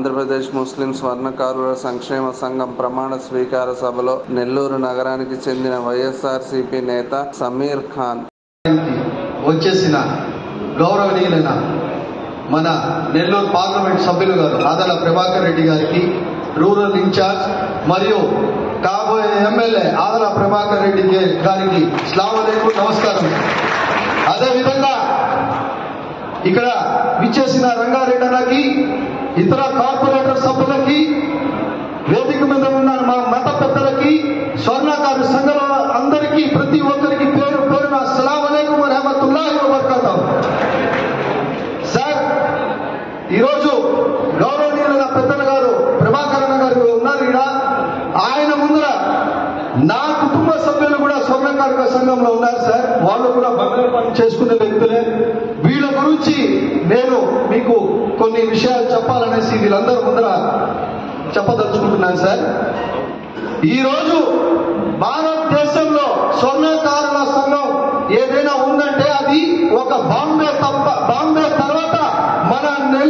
ఆంధ్రప్రదేశ్ ముస్లిం స్వర్ణకారుల సంక్షేమ సంఘం ప్రమాణ స్వీకార సభలో నెల్లూరు నగరానికి చెందిన వైఎస్ఆర్సీపీ నేత సమీర్ ఖాన్ వచ్చేసిన గౌరవనీయులైన మన నెల్లూరు పార్లమెంట్ సభ్యులు గారు ఆదల ప్రభాకర్ రెడ్డి గారికి, రూరల్ ఇన్ఛార్జ్ మరియు కాబోయే ఎమ్మెల్యే ఆదల ప్రభాకర్ రెడ్డి గారికి అస్సలాము అలైకుం, నమస్కారం. అదేవిధంగా ఇక్కడ విచ్చేసిన రంగారెడ్డి అన్నకి, ఇతర కార్పొరేటర్ సభ్యులకి, వేదిక మీద ఉన్న మా మత పెద్దలకి, స్వర్ణకారు సంఘం అందరికీ, ప్రతి ఒక్కరికి పేరు పేరున అస్సలాము అలైకుం వరహమతుల్లాహి వబరకాతుహు. సార్, ఈరోజు గౌరవనీయుల పెద్దల గారు ప్రభాకర్ అన్న గారు ఉన్నారు ఇక్కడ. ఆయన ముందర నా కుటుంబ సభ్యులు కూడా స్వర్ణకారుల సంఘంలో ఉన్నారు సార్. వాళ్ళు కూడా బంగారు పని చేసుకునే వ్యక్తులే. వీళ్ళ గురించి నేను మీకు కొన్ని విషయాలు చెప్పాలనేసి వీళ్ళందరూ ముందర చెప్పదలుచుకుంటున్నాను సార్. ఈరోజు భారతదేశంలో స్వర్ణకారుల సంఘం ఏదైనా ఉందంటే అది ఒక బాంబే తర్వాత మన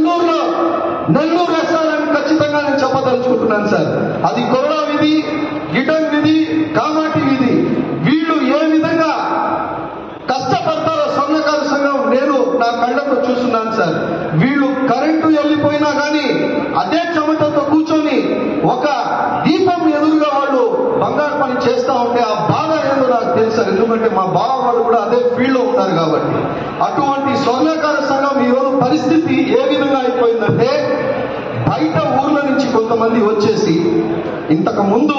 నెల్లూరు వేస్తారని ఖచ్చితంగా నేను చెప్పదలుచుకుంటున్నాను సార్. అది కొరడా విధి, గిటన్ విధి, కామాటి విధి, వీళ్ళు ఏ విధంగా కష్టపడతారో స్వర్ణకారు సంఘం నేను నా కళ్ళతో చూస్తున్నాను సార్. వీళ్ళు కరెంటు వెళ్ళిపోయినా కానీ అదే చెమటతో కూర్చొని ఒక దీపం ఎదురుగా వాళ్ళు బంగారు పని చేస్తా ఉంటే ఆ బాధ ఏదో నాకు తెలుసు. ఎందుకంటే మా బావ వాళ్ళు కూడా అదే ఫీల్డ్ లో ఉన్నారు కాబట్టి. అటువంటి స్వర్ణకారు సంఘం ఈ రోజు పరిస్థితి ఏ విధంగా అయిపోయిందంటే, బయట ఊర్ల నుంచి కొంతమంది వచ్చేసి ఇంతకు ముందు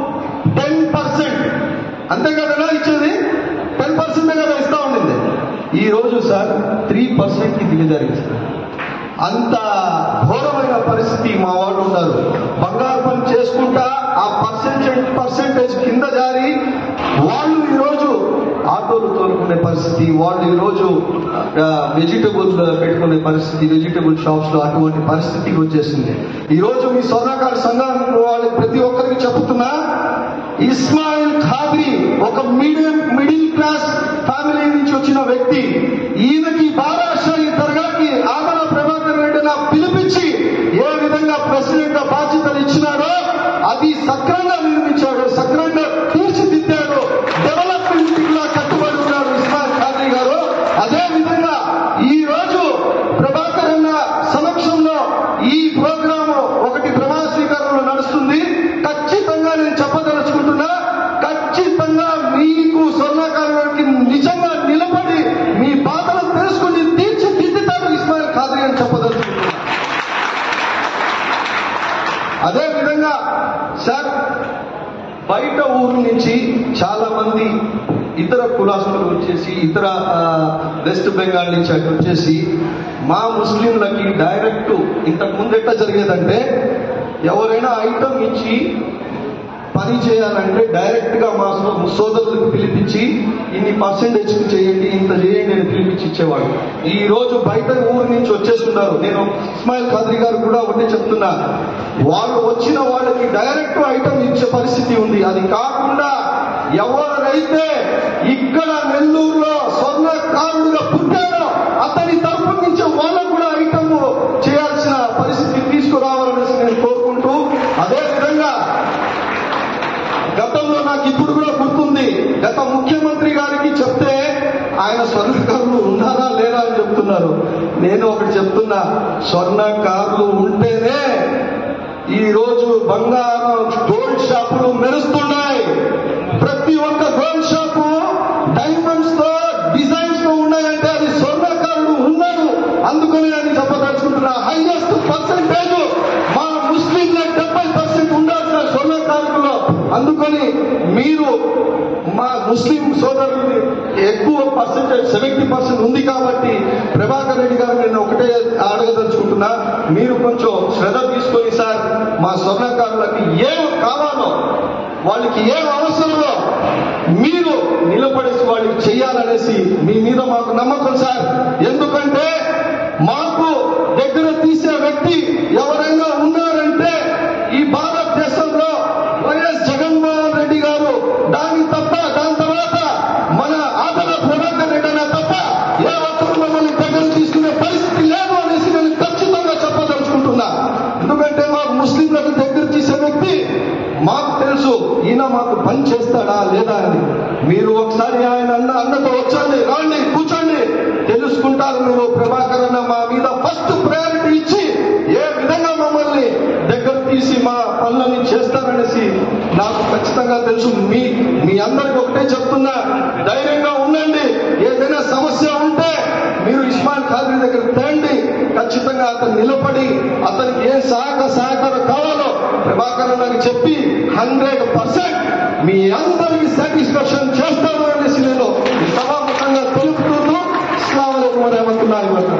10% అంతే కదా ఇచ్చేది, 10% కదా ఇస్తా ఉండింది. ఈ రోజు సార్ 3% కి దిగజారింది సార్. అంత ఘోరమైన పరిస్థితి మా వాళ్ళు ఉన్నారు. బంగారు పని చేసుకుంటా ఆ పర్సెంటేజ్ కింద జారి వాళ్ళు ఈరోజు ఆటోలు తోలుకునే పరిస్థితి, వాళ్ళు ఈరోజు వెజిటబుల్ పెట్టుకునే పరిస్థితి, వెజిటబుల్ షాప్స్ లో అటువంటి పరిస్థితికి వచ్చేసింది. ఈరోజు మీ స్వర్ణకారు సంఘం వాళ్ళకి ప్రతి ఒక్కరికి చెప్తున్నా, ఇస్మాయిల్ ఖాద్రి ఒక మిడిల్ క్లాస్ ఫ్యామిలీ నుంచి వచ్చిన వ్యక్తి. ఈయనకి బారాషాహి దర్గాకి ఆదల ప్రభాకర్ రెడ్డి పిలిపించి ఏ విధంగా ప్రెసిడెంట్ గా బాధ్యతలు ఇచ్చినారో అది సక్రంగా నిర్మించాడు, సక్రంగా తీర్చిదిద్దాడు, డెవలప్మెంట్ గా కట్టుబడి ఉన్నారు ఇస్మాయిల్ ఖాద్రి గారు. అదే విధంగా ఈ రోజు ప్రభాకర్ అన్న సమక్షంలో ఈ ప్రోగ్రాము ఒకటి ప్రమాణ స్వీకారంలో నడుస్తుంది. ఖచ్చితంగా నేను చెప్పదలుచుకుంటున్నా, ఖచ్చితంగా మీకు స్వర్ణకారులకి నిజంగా నిలబడి మీ బాధలు తెలుసుకుని తీర్చిదిద్దుతారు ఇస్మాయిల్ ఖాద్రి అని చెప్పదలుచుకుంటున్నా. అదే విధంగా సార్, బయట ఊరు నుంచి చాలా మంది ఇతర కులాస్తులు వచ్చేసి, ఇతర వెస్ట్ బెంగాల్ నుంచి అక్కడ వచ్చేసి మా ముస్లింలకి డైరెక్ట్ ఇంతకు ముందు ఎట్లా జరిగేదంటే, ఎవరైనా ఐటమ్ ఇచ్చి పని చేయాలంటే డైరెక్ట్ గా మా సోదరులకు పిలిపించి ఇన్ని పర్సెంటేజ్ చేయండి, ఇంత చేయండి అని పిలిపించి ఇచ్చేవాడు. ఈ రోజు బయట ఊరు నుంచి వచ్చేస్తున్నారు. నేను ఇస్మాయిల్ ఖాద్రి గారు కూడా ఒకటే చెప్తున్నా, వాళ్ళు వచ్చిన వాళ్ళకి డైరెక్ట్ ఐటమ్ ఇచ్చే పరిస్థితి ఉంది. అది కాకుండా ఎవరైతే ఇక్కడ నెల్లూరులో స్వర్ణకారుడుగా పుట్టారో అతని తరపు నుంచి వాళ్ళకు కూడా ఐటమ్ చేయాల్సిన పరిస్థితి తీసుకురావాలనేసి నేను కోరుకుంటూ, అదే విధంగా గతంలో నాకు ఇప్పుడు కూడా గుర్తుంది, గత ముఖ్యమంత్రి గారికి చెప్తే ఆయన స్వర్ణకారులు ఉన్నారా లేరా అని చెప్తున్నారు. నేను ఒకటి చెప్తున్నా, స్వర్ణకారులు ఉంటేనే ఈ రోజు బంగారం గోల్డ్ షాపులు మెరుస్తున్నాయి. ప్రతి ఒక్క గోల్డ్ షాపు డైమండ్స్ తో డిజైన్స్ తో ఉన్నాయంటే అది స్వర్ణకారులు ఉన్నారు. అందుకని నేను చెప్పదలుచుకుంటున్నా, హైయెస్ట్ పర్సెంటేజ్ మా ముస్లింల 70% ఉండాల్సిన స్వర్ణకారులలో. అందుకని మీరు మా ముస్లిం సోదరులు ఎక్కువ పర్సెంటేజ్ 70% ఉంది కాబట్టి ప్రభాకర్ రెడ్డి గారు నేను ఒకటే అడగదలుచుకుంటున్నా, మీరు కొంచెం శ్రద్ధ తీసుకొని సార్ మా స్వర్ణకారులకి ఏం కావాలో, వాళ్ళకి ఏం అవసరమో మీరు నిలబడేసి వాళ్ళకి చెయ్యాలనేసి మీ మీద మాకు నమ్మకం సార్. ఎందుకంటే మాకు దగ్గర తీసే వ్యక్తి ఎవరైనా ఉన్నారంటే ఈ భారతదేశంలో వైఎస్ జగన్మోహన్ రెడ్డి గారు. దాని తర్వాత మన ఆదల ప్రభాకర్ రెడ్డి అన్న తప్ప ఏ ఒక్కరు మమ్మల్ని దగ్గర తీసుకునే పరిస్థితి లేదు అనేసి నేను ఖచ్చితంగా చెప్పదలుచుకుంటున్నా. ఎందుకంటే నిజంగా మాకు పని చేస్తాడా లేదా అని మీరు ఒకసారి ఆయన అన్నతో వచ్చండి, రండి, కూర్చోండి, తెలుసుకుంటారు మీరు. ప్రభాకర్ అన్న మా మీద ఫస్ట్ ప్రయారిటీ ఇచ్చి ఏ విధంగా మమ్మల్ని దగ్గర తీసి మా పనులన్నీ చేస్తారనేసి నాకు ఖచ్చితంగా తెలుసు. మీ అందరికి ఒకటే చెప్తున్నా, ధైర్యంగా ఉండండి. ఏదైనా సమస్య ఉంటే మీరు ఇస్మాయిల్ ఖాద్రీ దగ్గర తేండి. ఖచ్చితంగా అతను నిలబడి అతనికి ఏం సహకారం కావాలో ప్రభాకర్ అన్నకి చెప్పి 100% మీ అందరికీ సాటిస్ఫాక్షన్ చేస్తాను అనేసి నేను సభాముఖంగా తెలుపుతూ అస్సలాము అలైకుం వరహమతుల్లాహి వబరకాతుహు.